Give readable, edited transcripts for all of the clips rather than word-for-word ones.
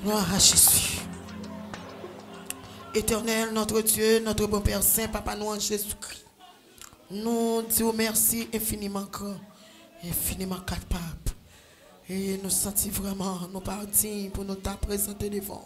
Gloire à Jésus. Éternel, notre Dieu, notre bon Père Saint, Papa nous en Jésus-Christ. Nous disons merci infiniment grand, infiniment capable. Et nous sentons vraiment, nous partons pour nous présenter devant.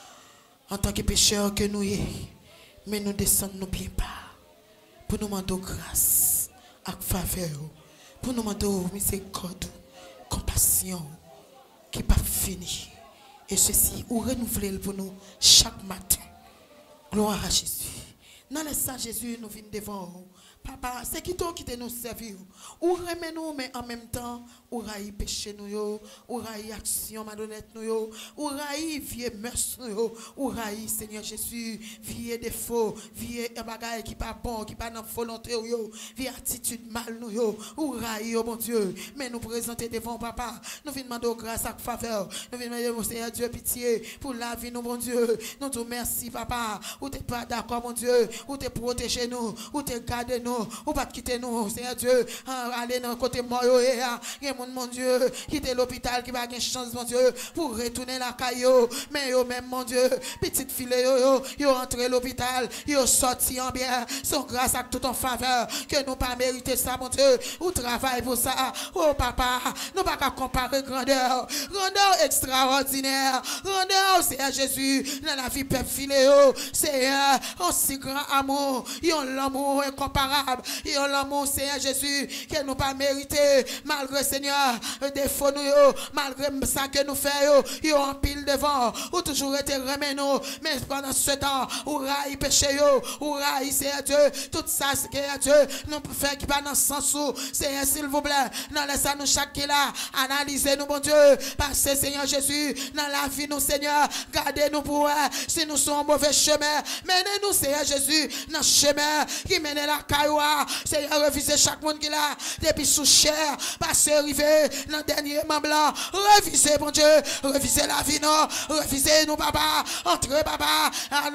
En tant que pécheurs que nous sommes, mais nous descendons nous bien pas. Pour nous demander grâce, avec faveur, pour nous demander miséricorde, compassion, qui n'est pas fini. Et ceci, ou renouveler pour nous chaque matin. Gloire à Jésus. Dans le sang Jésus, nous venons devant vous. Papa, c'est qui toi qui te nous servir. Ou remet nous, mais en même temps, ou raï péché nous, ou raï action malhonnête nous, ou raï vieux mœurs nous, ou raï Seigneur Jésus, vieux défaut, vieux bagaille qui pas bon, qui pas dans volonté, vieux attitude mal nous, ou raï, oh mon Dieu. Mais nous présenter devant Papa, nous venons demander grâce à faveur, nous venons demander Seigneur Dieu pitié pour la vie, nous, mon Dieu. Nous te remercions, Papa, ou t'es pas d'accord, mon Dieu, ou t'es protégé nous, ou t'es gardé nous. Ou pas quitter nous, Seigneur Dieu, aller dans le côté mort, il y a mon Dieu, quitter l'hôpital qui va gagner chance, mon Dieu, pour retourner la caillou, mais yo même, mon Dieu, petite fille, yo entré l'hôpital, yo sorti en bien, sans grâce à tout en faveur, que nous pas mérité ça, mon Dieu, ou travail pour ça, oh papa, nous pas qu'à comparer grandeur extraordinaire, grandeur, Seigneur Jésus, dans la vie peuple filé, Seigneur, aussi grand amour, yon l'amour incomparable. Et l'amour, Seigneur Jésus, que nous pas mérité, malgré Seigneur, défaut nous, malgré ça que nous faisons, ils ont pile devant, ou toujours été remis nous, mais pendant ce temps, ou raï péché, ou raï, Seigneur Dieu, tout ça, Seigneur Dieu, nous fait qui va dans le sens où, Seigneur, s'il vous plaît, dans laissez nous chaque qui là, analysez nous, mon Dieu, parce que Seigneur Jésus, dans la vie, nous, Seigneur, gardez-nous pour si nous sommes mauvais chemin, menez-nous, Seigneur Jésus, dans le chemin qui mène la caillou. Seigneur, revisez chaque monde qui là, depuis sous chair, passez, arrivé dans le dernier membre là, revisez, mon Dieu, revisez la vie, non, revisez nous, papa, entrez, papa,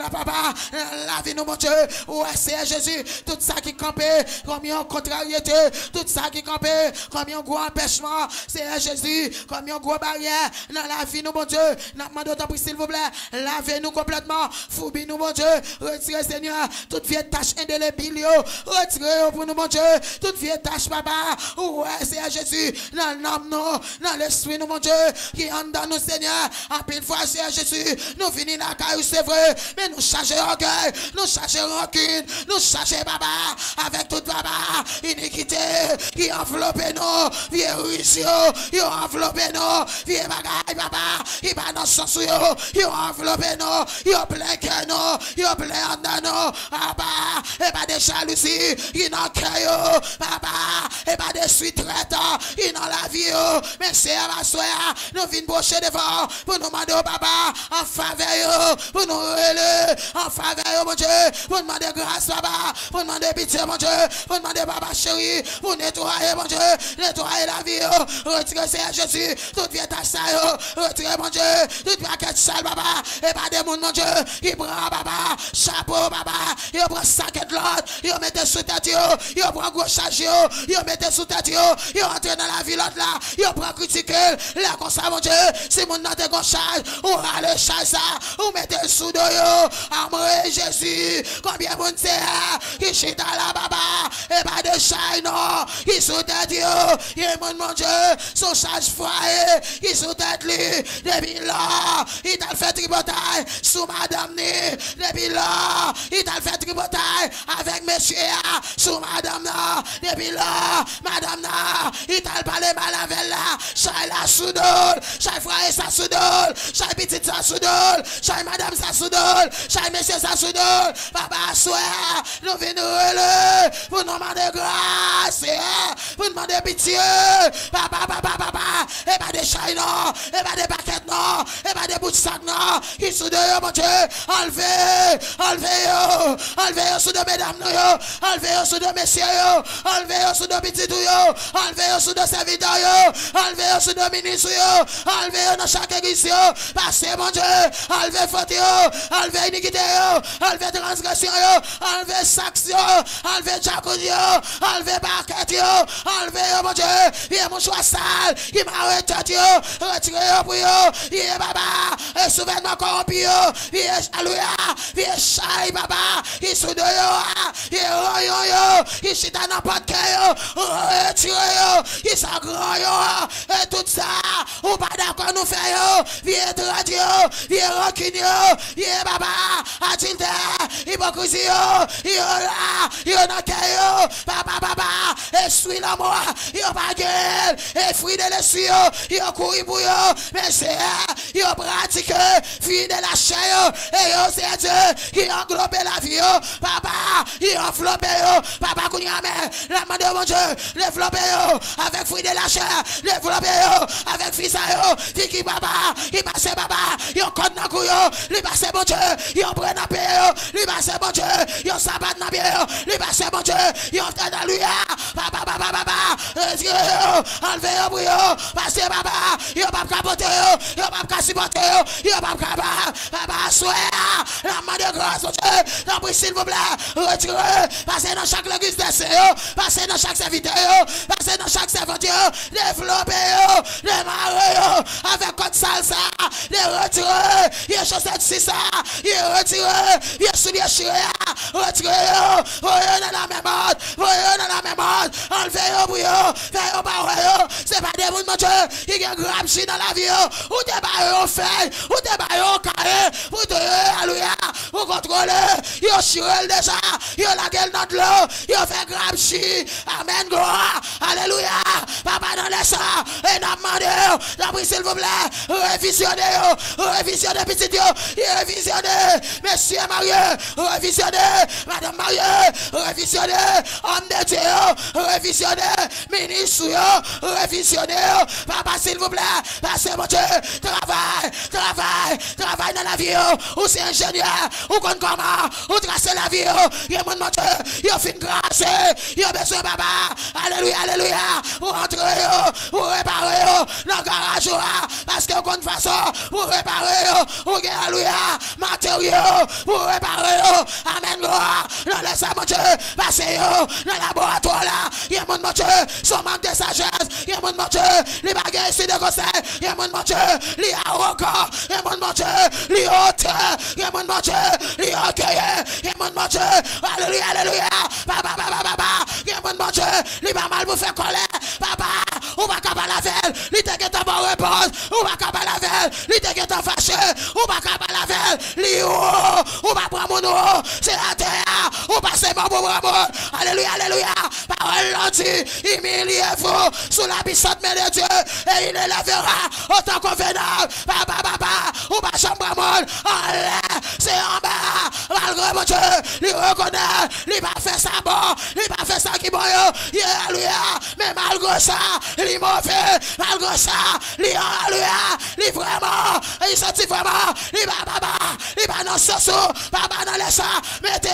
la vie, nous, mon Dieu, ouais, Seigneur Jésus, tout ça qui campait, combien de contrariété, tout ça qui campait, combien de gros empêchements, Seigneur Jésus, combien de gros barrières dans la vie, nous, mon Dieu, nous demandons d'autant s'il vous plaît, lavez-nous complètement, foubis-nous, mon Dieu, retirez, Seigneur, toute vieille tâche indélébile, retirez pour nous, mon Dieu, toute vieille tâche, papa. Ouais, Seigneur Jésus, dans l'âme, nous, dans l'esprit, nous, mon Dieu, qui entre dans nous, Seigneur. En pile fois, Seigneur Jésus, nous finissons la caille, c'est vrai, mais nous cherchons orgueil, nous cherchons rancune, nous cherchons, papa, avec toute, papa, iniquité qui enveloppe nous, vieux ruisseau, qui enveloppe nous, vieux bagaille, papa, qui va dans le sens où qui enveloppe nous, qui plein que nous, qui plein en nous, papa, et pas de jalousie, qui n'en cœur, papa, et pas de suite traitant, qui dans la vie, mais c'est à ma soeur, nous venons brocher devant, pour nous demander au papa, en faveur, pour nous relever, en faveur, mon Dieu, pour demander grâce, papa, pour demander pitié, mon Dieu, pour demander, papa chéri, pour nettoyer, mon Dieu, nettoyer la vie, retirer, Seigneur Jésus, toute vieille tâche, retirer, mon Dieu, toute paquette sale, papa, et pas des monde, mon Dieu, qui prend, papa, chapeau, papa, il prend sac de l'autre, il met sous tête, il prend gros charge, il met sous tête, il entre dans la ville là, il prend critiquer, là comme ça, mon Dieu, si mon nom est charge, on a le charge ça, on met sous dos, amoureux Jésus, combien mon Dieu, qui chita là, papa, et pas de charge, non, qui sous tête, il mon Dieu, son charge foyer, qui sous tête lui, depuis là, il t'a fait tripotaille, sous madame ni, depuis là, il t'a fait tripotaille, avec monsieur, sous madame na, depuis là, madame na, il t'a parlé mal avec là, chay la soudol, chay frère sa soudol, chay petite sa soudol, chay madame sa soudol, chay monsieur sa soudol, papa soeur, nous venons relever, pour nous demander grâce, pour nous demander pitié, papa, et pas des chay non, et pas des paquets non, et pas des bouts de sac non, qui sous de mon Dieu, enlevez sous de mesdames nous, enlevez sous de messieurs, enlevez sous de petits tuyaux, enlevez sous de serviteurs, enlevez sous de ministres, enlevez dans chaque église, passez mon Dieu, enlevez faute, enlevez iniquité, enlevez transgression, enlevez saction, enlevez jacuzzi, enlevez paquet, enlevez mon Dieu, il y a mon choix sale, il m'a retiré pour vous, il est baba, et souvent gouvernement corrompu, alléluia, chai, papa, il sous de il chita n'importe quel, retirez, il s'agrand, et tout ça, ou pas d'accord nous faire, viens radio, viens rancune, viens papa, adulte, hypocrisie, il là, il n'a qu'à papa, et suis la moi, il pas gueule, et fruit de l'essuie, il couru pour eux, mais c'est, il pratique, fille de la chair, et c'est Dieu qui englobe la vie, papa, il enveloppe, papa, qu'on y a, mais la main de mon Dieu, développe, avec fruit de la chair, développe, avec fils à eux, qui papa, il passe papa, il compte dans couille, il passe mon Dieu, il prend la paix, il passe mon Dieu, il s'abat dans la paix, il passe mon Dieu, il fait dans lui, papa, enlevez au brouillon, passez papa, il va pas capoter, il va pas supporter, il va pas papa, souhait, la main de grâce, mon Dieu, non, s'il vous plaît, retirez, passez dans chaque l'église de Seigneur, passez dans chaque serviteur, passez dans chaque serviteur, développez, démarrez, avec votre salsa, les retirer, il y a chaussette si ça, il retiré, il y a souliers chiré, retirez, voyez dans la même mode, voyez dans la même mode, enlevez au brouillon, faites au barreau, c'est pas des mouns, mon Dieu, il y a grave chi dans la vie, ou des barreaux faits, ou des barreaux carrés, vous te alléluia, vous contrôlez, il y a chiré déjà, il y a la gueule dans de l'eau, il y a fait grave chi, amen, gloire, alléluia, papa dans les ça, et n'a demandé, d'après s'il vous plaît, révisionnez petit Dieu, révisionnez, messieurs mariés, révisionnez, madame mariée, révisionnez, homme de Dieu, révisionnez, ministre, révisionnez, papa s'il vous plaît, passez mon Dieu, travaille dans la vie, ou c'est ingénieur, ou qu'on comment, ou tracer la vie, il y a mon Dieu, il y a fin grâce, il y a besoin papa, alléluia, vous rentrez, vous réparez, dans le garage, parce que qu'on façon, vous réparez, vous alléluia, matériaux, vous réparez, amen, gloire, dans le sang, mon Dieu, passez, dans le laboratoire là, il y a mon Dieu, son manque de sagesse, il y a mon Dieu, les bagages ici de conseil, il y a mon Dieu, les arrogants, il y a mon Dieu, les hauteurs, il y a mon Dieu, les orgueilleux, il y a mon Dieu, alléluia, papa, il y a mon Dieu, les pas mal vous faire colère, papa, on va capable la veille, les t'inquiète pas repose, on va capable la veille, les t'inquiète fâché, on va capable la veille, les hauts, on va prendre mon eau, c'est la terre, on passe mon bon amour, alléluia, parole l'ont dit, humiliez-vous sous la puissante main de Dieu, et il élèvera autant convenable, papa, on va chambre à monde, en l'air, c'est en bas, malgré mon Dieu, il reconnaît, il va faire ça bon, il va faire ça qui bon, alléluia, mais malgré ça, il est mauvais, malgré ça, il vraiment, il sentit vraiment, il va dans ce sous, papa dans les sang, mettez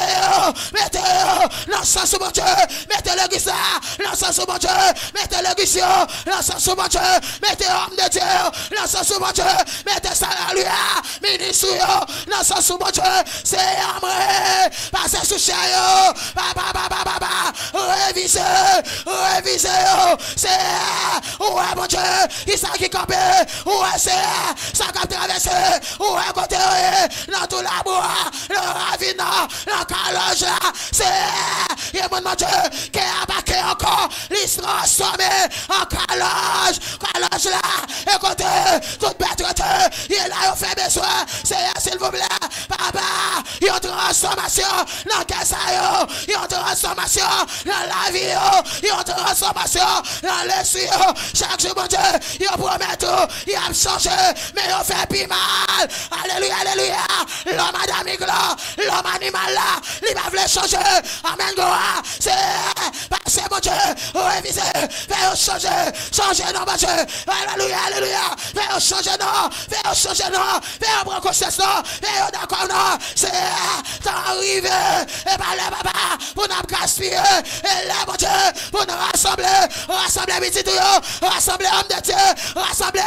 dans ce sous mon Dieu, mettez le guisa, dans ce sous mon Dieu, mettez le guisio, dans ce sous mon Dieu, mettez homme de Dieu, dans ce sous mon Dieu, mettez ça alléluia, ministre, dans ce sous mon Dieu, c'est amré, passez sous chien, papa, révisez, c'est, ouais mon Dieu, il s'est qui campé, ouais c'est, ça qui a traversé, ouais côté, dans tout la bois, le ravina, la calage là, c'est, il y a mon Dieu, qui a baqué encore, il se transformé en calage là, écoutez, toute bête, il est là, il fait besoin, c'est, s'il vous plaît, papa, il y a une transformation, dans le il y a une transformation, dans la vie, il y a une transformation, dans l'esprit, chaque jour, mon Dieu, il promet tout, il a changé, mais il fait plus mal, alléluia, l'homme adamique-là, l'homme animal là, il va vouloir changer, amen, gloire, c'est, passez, mon Dieu, révisez, faites changer, non, mon Dieu, alléluia, faites changer, non, faites prendre conscience, non, faites d'accord, non, c'est, t'es arrivé, et pas là, papa, pour nous gaspiller, et là, mon Dieu, pour nous rassembler, petit tuyau, rassembler homme de Dieu, rassembler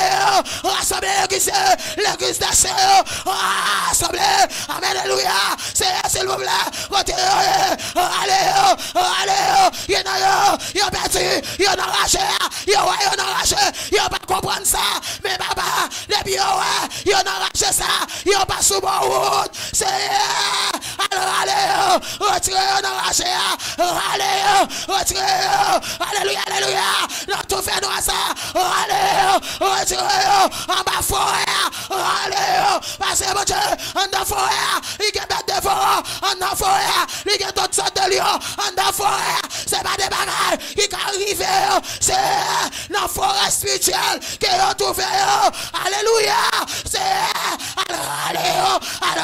l'église de Seigneur, rassembler, amen, alléluia, c'est, s'il vous plaît, retirez, allez, allez, il y en a, il y a perdu, il y en a arraché, il y en a arraché, il y a pas comprendre ça, mais papa, les bio, il y en a arraché ça, il y a pas sous bon route, c'est, alors allez, retirez, il y en a arraché, allez, retirez, alléluia, alléluia, dans tout fait nous ça, allez, retirez, en bas forêt, allez, parce que mon Dieu, en bas forêt, il y a des défauts, en bas forêt, il y a d'autres sortes de lions, en bas forêt, c'est pas des bagages qui arrivent, c'est dans la forêt spirituelle qui ont trouvé, alléluia, c'est, alors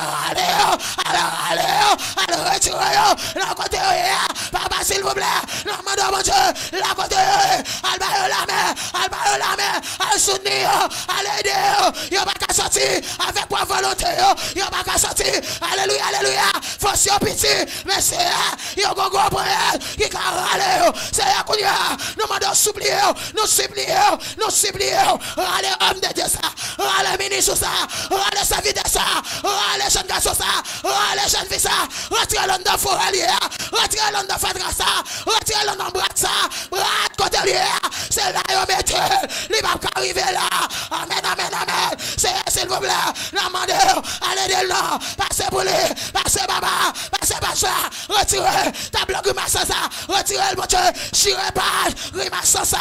allez, retirez, la côté, papa s'il vous plaît, non, mon Dieu, la côté, la main, à soutenir, à l'aider, il n'y a pas qu'à sortir avec quoi volonté, il n'y a pas qu'à sortir, alléluia, alléluia, faut s'y pitié, mais c'est, il y a un gros prière qui a râlé, c'est à quoi nous demandons supplier, nous supplier, allez, homme de Dieu ça, allez, ministre ça, allez, sa vie de ça, allez, jeune garçon ça, allez, jeune fille ça, retirez-le dans forêt, retirez-le dans fadra ça, retirez-le dans bras ça, bras côté lié, c'est là, il met il va pas arriver là, amen, amen, amen, c'est, s'il vous plaît, demandez, allez, de là, passez pour lui, passez baba, passez bacha, retirez, tableau grimace ça, retirez le bon Dieu, chirez page, grimace ça,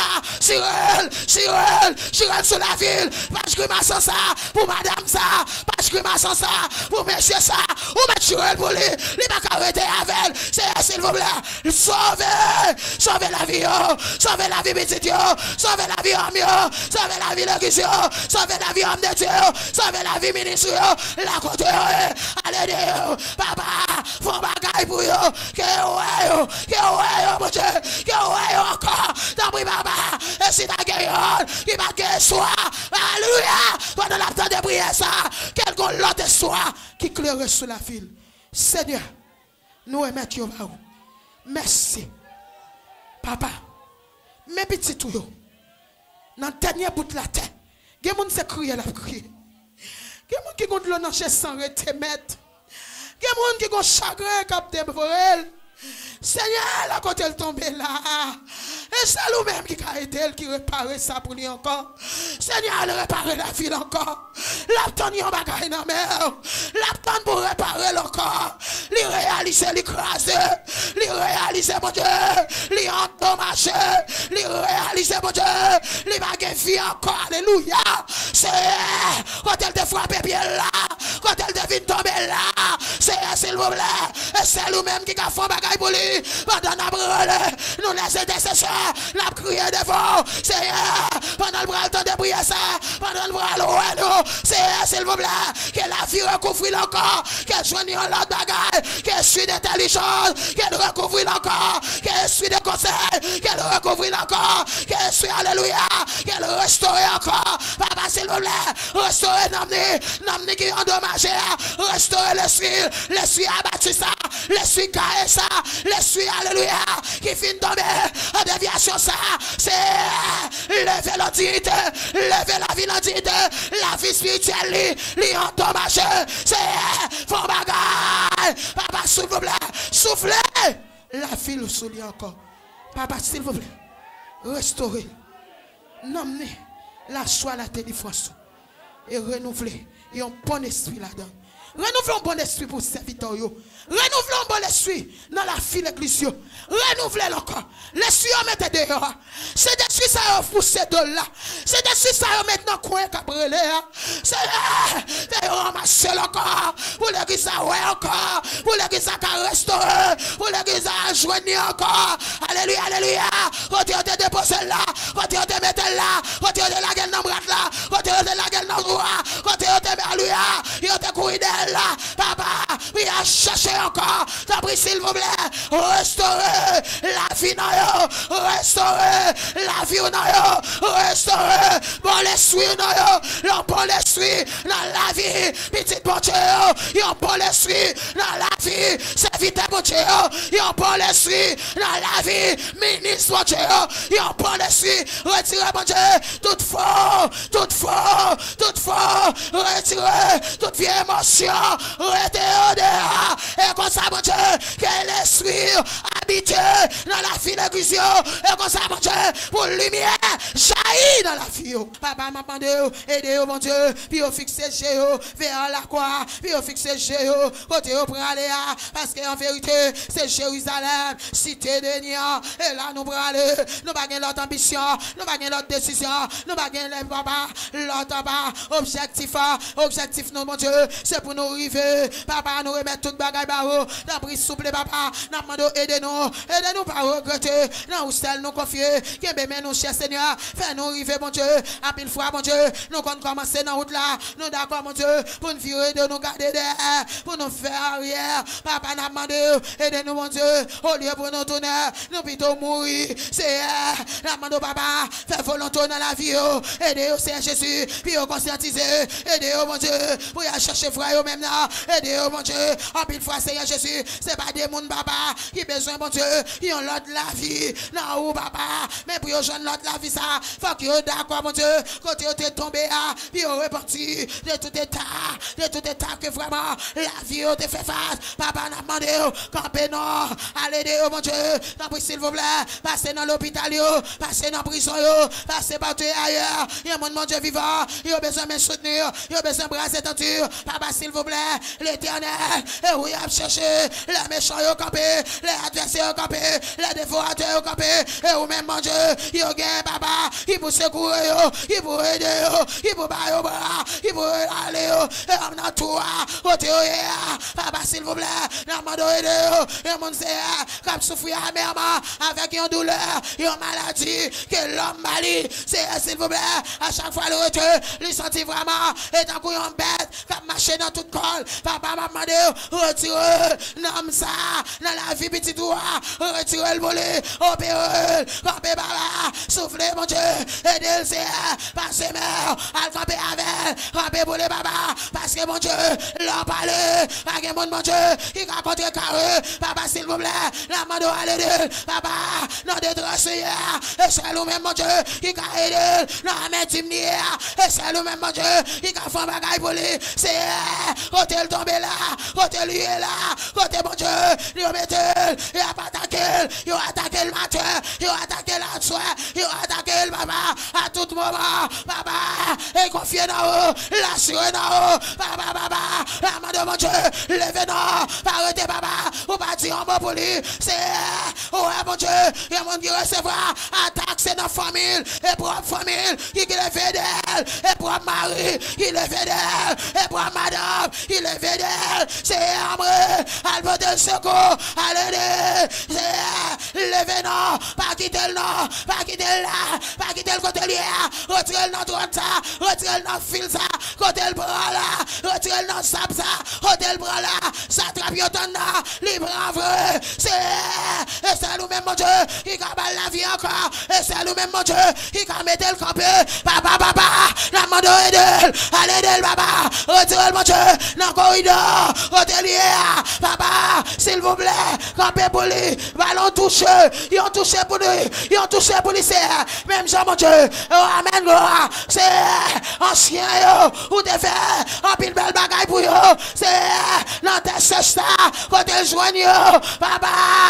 chirez sur la ville, page grimace ça, pour madame ça, page grimace ça, pour monsieur ça, ou mettre chirez pour lui, il va pas arrêter avec elle, c'est, s'il vous plaît, sauvez la vie, sauvez la vie petite, sauvez la vie homme, sauvez la vie l'église, sauvez la vie homme de Dieu, sauvez la vie ministre, la côté, allez, papa, faut bagaille pour eux, que ouais, mon Dieu, que ouais encore, t'as pris papa, et si t'as gagné, il va gagner soi, alléluia, pendant la temps de prier ça, quelqu'un l'autre soir, qui claire sur la ville, Seigneur, nous remettons à vous, merci, papa, mes petits tuyaux, dans le dernier bout de la terre, il y a des gens qui crient la crier. Il y a des gens qui ont l'eau sans arrêter mettre. Il y a des gens qui ont chagrin capté pour elle. Seigneur, la côté elle tombe là. Et c'est nous-mêmes qui a aidé qui répare ça pour lui encore. Seigneur, elle répare la ville encore. L'abtonne yon bagay nan mer. L'abtonne pour réparer encore. Li réaliser, li craser. Li réaliser, mon Dieu. Li endommager. Li réaliser, mon Dieu. Li bagay vie encore. Alléluia. C'est quand elle te frappe bien là. Quand elle devine tomber là. C'est s'il vous plaît. Et c'est nous-mêmes qui a fait bagay pour lui. Pendant la brûle, nous les intercesseurs, la crié devant, Seigneur, pendant le bras le temps de prier ça, pendant le bras le nous, Seigneur, s'il vous plaît, que la vie recouvre encore, qu'elle joigne l'autre bagaille, qu'elle suit d'intelligence, qu'elle recouvre encore, qu'elle suit de conseils, qu'elle recouvre encore, qu'elle suit, alléluia, qu'elle restaure encore, papa, s'il vous plaît, restaurer Namni qui est endommagé, restaurer l'esprit abattu ça, l'esprit caillé ça, l'esprit, alléluia, qui finit tomber en déviation ça, c'est lever la dignité, lever la vie, la vie spirituelle, li endommagé, c'est fond bagaille, papa, s'il vous plaît, soufflez, la vie sous lui encore, papa, s'il vous plaît, restaurez, nommer la joie, la délivrance, et renouveler, et un bon esprit là-dedans. Renouvelons un bon esprit pour serviteur. Renouvelons un bon esprit dans la file de l'église. Renouvelez encore. L'esprit mettez dehors. C'est l'esprit ça pour ces deux-là. C'est l'esprit ça maintenant coin cabrelé. C'est ramasser encore. Pour l'église à ouais encore. Pour l'église à restaurer. Pour l'église à joindre encore. Alléluia, alléluia. Retirez de déposer là. Retirez de mettre là. Retirez de la gueule dans le bras là. Retirez de la gueule dans le droit. Retirez de alléluia. Il y a des couilles là, papa, il a cherché encore. T'as pris, s'il vous plaît, restaurer la vie, restaurer la vie, restaurer bon l'esprit, bon l'esprit dans la vie, petite bon Dieu, yon bon l'esprit dans la vie, c'est vite bon Dieu, yon bon l'esprit dans la vie, ministre bon Dieu, yon bon l'esprit, retirez bon Dieu, tout faux, retirez toute vieille émotion. Et comme ça, mon Dieu, que l'esprit construire, habiter dans la vie de Christ. Et comme ça, mon Dieu, pour lumière, jaillit dans la vie. Papa m'a demandé, aidez-vous, mon Dieu, puis vous fixez chez vous vers la croix, puis vous fixez chez vous, côté vous pour aller, parce qu'en vérité, c'est Jérusalem, cité de Nia, et là nous pour aller, nous pas gagner l'autre ambition, nous pas gagner l'autre décision, nous pas gagner les papa, l'autre objectif, non, mon Dieu, c'est pour nous arriver, papa, nous remettre toute bagaille par vous, dans prise souple, papa, nous demandons aidez-nous pas regretter, dans où seul nous confier, qui est nous, cher Seigneur, fais-nous arriver, mon Dieu, à pile fois, mon Dieu, nous comptons commencer dans la route là, nous d'accord, mon Dieu, pour nous virer de nous garder derrière, pour nous faire arrière, papa, nous demandons, aidez-nous, mon Dieu, au lieu pour nous tourner, nous plutôt mourir, c'est, nous demandons, papa, fais volonté dans la vie, aidez-nous, Seigneur Jésus, puis conscientiser, aidez-nous, mon Dieu, pour y aller chercher frère, même là, aidez-nous, mon Dieu, en pile fois, Seigneur Jésus, c'est pas des mondes, papa, qui besoin, mon Dieu, ils ont l'autre la vie, non, papa, mais pour y joindre l'autre la vie, ça, faut qu'ils soient d'accord, mon Dieu, quand ils sont tombés, puis ils ont reparti de tout état que vraiment la vie te fait face. Papa n'a demandé, campez non, allez, mon Dieu, s'il vous plaît, passez dans l'hôpital, passez dans la prison, passez partout ailleurs. Il y a mon Dieu vivant, il a besoin de me soutenir, il a besoin de brasser tenture. Papa, s'il vous plaît, l'éternel, et oui, à chercher les méchants, campés, les adversaires, campés, les dévorateurs, campés, et vous même, mon Dieu, il a gagné, papa, il peut secourir, il peut aider, il peut bailler au bras, il peut aller, et on a tout, papa, s'il vous plaît, nous demandons aider, et mon Dieu, comme souffrir amèrement, avec une douleur, une maladie, que l'homme malie, c'est, s'il vous plaît, à chaque fois le retour, lui sentit vraiment, et tant qu'on y bête, comme marcher dans toute colle, papa m'a demandé, retirez, nomme ça, dans la vie petit doigt, retirez le volet, opérez, campez baba, soufflez mon Dieu, aidez le Seigneur, passez mère, à camper avec, campez pour les baba, parce que mon Dieu, l'en parle, avec mon Dieu, il a contrecarré, papa s'il vous plaît, la main doit aller, papa, non détresse, et c'est nous-même mon Dieu, il a aidé, non mais timnière, et c'est nous-même mon Dieu, il a fait un bagaille pour lui, c'est, côté le tombé là, côté lui est là, côté mon Dieu, il a mis, il a pas attaqué, il a attaqué le matin, il a attaqué la soirée, il a attaqué le papa, à tout moment, papa, et confié dans eux, l'assuré dans eux, papa, la main de mon Dieu, levez non, pas arrêter papa, ou pas dire en mot pour lui, c'est, ouais mon Dieu, il y a mon qui recevra, attaque c'est dans la famille, et pour la famille, il est fidèle, et pour mari, il est fidèle, et pour madame, il est fidèle, c'est Amré, elle veut de secours, allez, c'est, levez non, pas quitter le nom, pas quitter là, pas quitter le côté lié, retirez le nom droite ça, retirez le nom fil ça, côté le bras là, retirez le nom sap ça, côté le bras là, ça trappe yotan là, libre en vrai, c'est, et c'est nous-mêmes mon Dieu, il a balle la vie encore, et c'est nous-mêmes mon Dieu, il a mis le campé, papa, la main de aider, allez aider le papa, retirez le mon Dieu, dans le corridor, côté lié, papa, s'il vous plaît, campé pour lui, ballon touché, ils ont touché pour lui, ils ont touché pour lui, c'est, même Jean mon Dieu, amen, c'est, ancien, ou te fait, en pile belle bagaille pour eux, c'est, dans tes sèches, côté le joigneux, papa,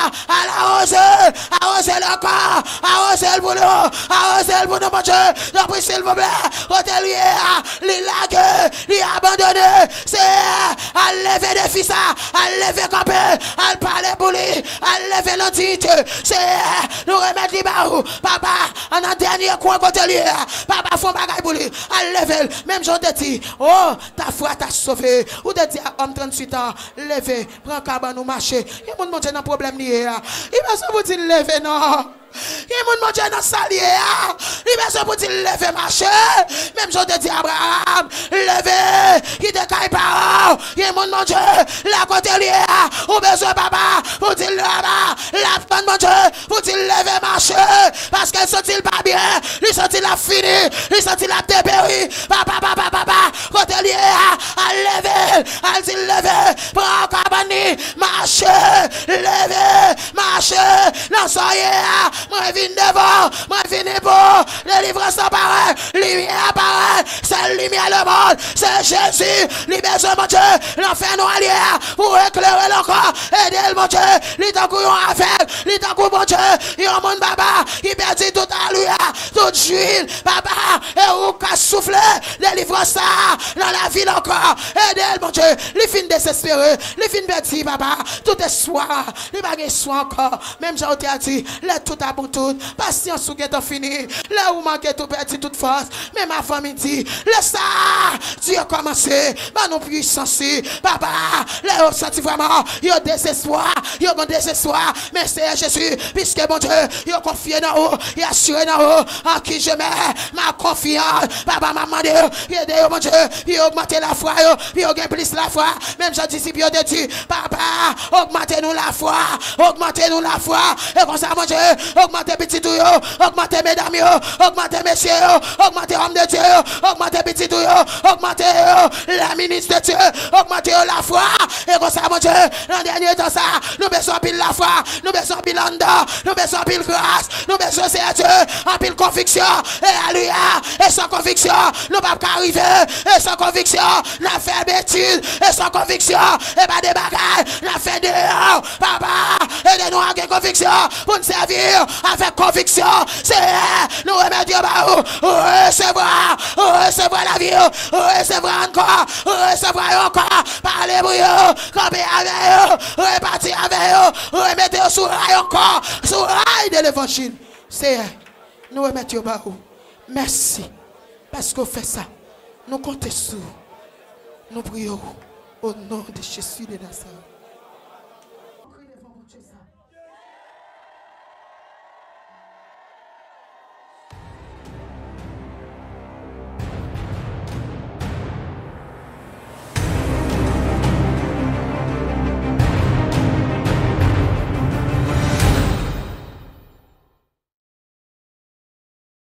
à arroser le corps, arroser le boulot, arroser le boulot, mon Dieu, j'en prie s'il vous plaît, côté lui, les lagues, les abandonner, c'est, à lever des fils, à lever camper, à parler pour lui, à lever l'entité, c'est, nous remettre les barreaux, papa, en un dernier coin côté lui, papa, font bagaille pour lui, à lever, même j'en te dis, oh, ta foi t'a sauvé, ou te dis à homme 38 ans, lever, prends cabane ou marcher, il y a mon Dieu dans problème lié, il va se vous dire lever, non. Il y a mon Dieu dans salier. Il va se pour dire lever marcher. Même je te dis Abraham, lever, qui te caille par. Il y a mon Dieu, la côté lié. Ou besoin papa, pour dire là-bas, la mon Dieu, pour dire lever marcher. Parce qu'elle sent-il pas bien, lui sent-il la fini, lui sent-il la dépéri. Papa, côté lié, à lever, elle dit levez, prends cabani, marchez, levez, marchez, non soyez, moi viens devant, moi viens pour, délivrance apparaît, lumière apparaît, c'est lumière le monde, c'est Jésus, libère mon Dieu, l'enfer nous allié, pour éclairer le corps, aider le mon Dieu, l'itangou yon aveugle, l'itangou mon Dieu, yon mon baba, qui perdit tout à lui, toute juile, papa, et où qu'a soufflé, délivrance ça, dans la ville encore, aider le mon Dieu, les fins désespérés, les fins perdu, papa, tout est soir, les bagages soir encore, même j'ai dit, là tout à bout tout, patience ou est fini, là où manque tout perdu, toute force, même ma famille dit, laisse ça, Dieu a commencé, bah non puissance, papa, là on senti vraiment, il y a désespoir, il y a désespoir, mais c'est Jésus, puisque mon Dieu, il a confié dans haut, il a assuré dans haut, en qui je mets ma confiance, papa m'a demandé, aidez mon Dieu, il a augmenté la foi, il a plus la foi, même j'ai dit, il a dit, papa, augmentez-nous la foi, augmentez-nous la foi, et comme ça mon Dieu, augmentez petit tout, augmentez mesdames, augmentez messieurs, augmentez hommes de Dieu, augmentez petit tout, augmentez la ministre de Dieu, augmentez la foi, et comme ça mon Dieu, dans le dernier temps ça, nous besoin pile la foi, nous besoin pile l'anda, nous besoin pile grâce, nous besoin c'est Dieu, en pile conviction, et alléluia, et sans conviction, nous ne pouvons pas arriver, et sans conviction, nous fait bêtise, et sans conviction, et pas des bagailles, nous fait dehors, papa, aidez-nous avec conviction, pour nous servir avec conviction, c'est nous remettre recevoir la vie, recevoir encore, parler pour eux, camper avec eux, repartir avec eux, remettre sur rail encore, sur rail de l'évangile. C'est nous remettre au bas. Merci, parce qu'on fait ça. Nous comptons sur, nous prions au nom de Jésus de Nazareth.